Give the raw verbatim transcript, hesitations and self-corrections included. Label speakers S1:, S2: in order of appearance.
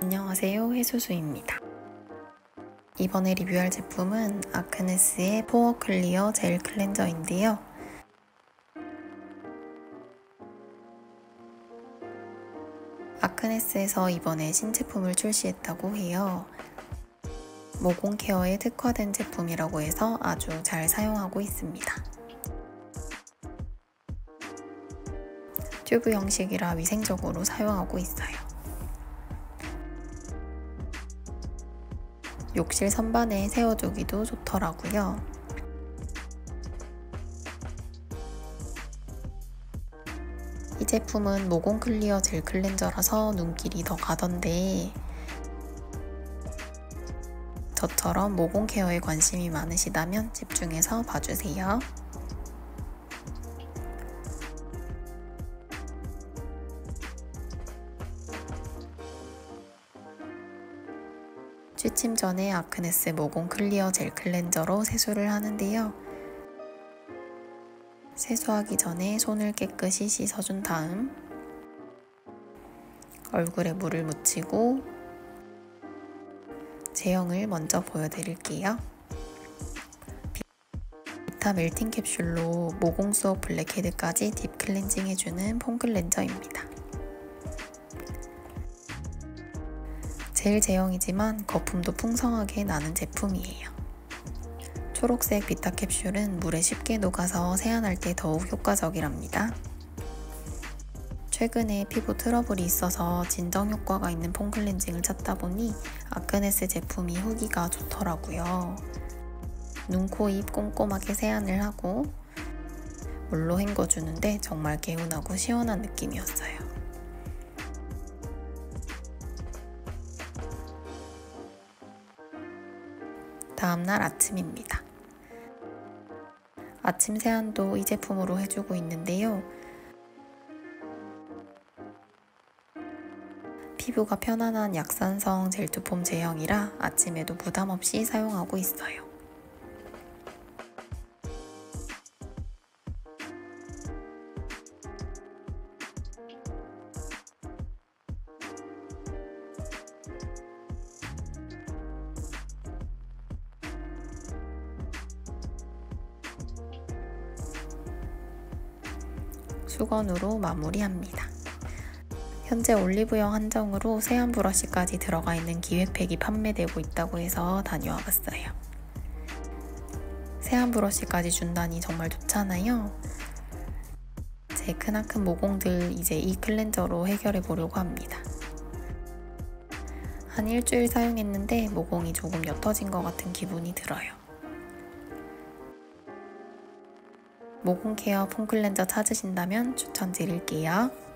S1: 안녕하세요, 해수수입니다. 이번에 리뷰할 제품은 아크네스의 포어 클리어 젤 클렌저인데요. 아크네스에서 이번에 신제품을 출시했다고 해요. 모공 케어에 특화된 제품이라고 해서 아주 잘 사용하고 있습니다. 튜브 형식이라 위생적으로 사용하고 있어요. 욕실 선반에 세워두기도 좋더라고요. 이 제품은 모공 클리어 젤 클렌저라서 눈길이 더 가던데 저처럼 모공 케어에 관심이 많으시다면 집중해서 봐주세요. 취침 전에 아크네스 모공 클리어 젤 클렌저로 세수를 하는데요. 세수하기 전에 손을 깨끗이 씻어준 다음 얼굴에 물을 묻히고 제형을 먼저 보여드릴게요. 비타 멜팅 캡슐로 모공 수업 블랙헤드까지 딥 클렌징 해주는 폼 클렌저입니다. 젤 제형이지만 거품도 풍성하게 나는 제품이에요. 초록색 비타 캡슐은 물에 쉽게 녹아서 세안할 때 더욱 효과적이랍니다. 최근에 피부 트러블이 있어서 진정 효과가 있는 폼 클렌징을 찾다 보니 아크네스 제품이 후기가 좋더라고요. 눈, 코, 입 꼼꼼하게 세안을 하고 물로 헹궈주는데 정말 개운하고 시원한 느낌이었어요. 다음날 아침입니다. 아침 세안도 이 제품으로 해주고 있는데요. 피부가 편안한 약산성 젤투폼 제형이라 아침에도 부담 없이 사용하고 있어요. 수건으로 마무리합니다. 현재 올리브영 한정으로 세안 브러쉬까지 들어가 있는 기획팩이 판매되고 있다고 해서 다녀와 봤어요. 세안 브러쉬까지 준다니 정말 좋잖아요. 제 크나큰 모공들 이제 이 클렌저로 해결해 보려고 합니다. 한 일주일 사용했는데 모공이 조금 옅어진 것 같은 기분이 들어요. 모공 케어 폼 클렌저 찾으신다면 추천드릴게요.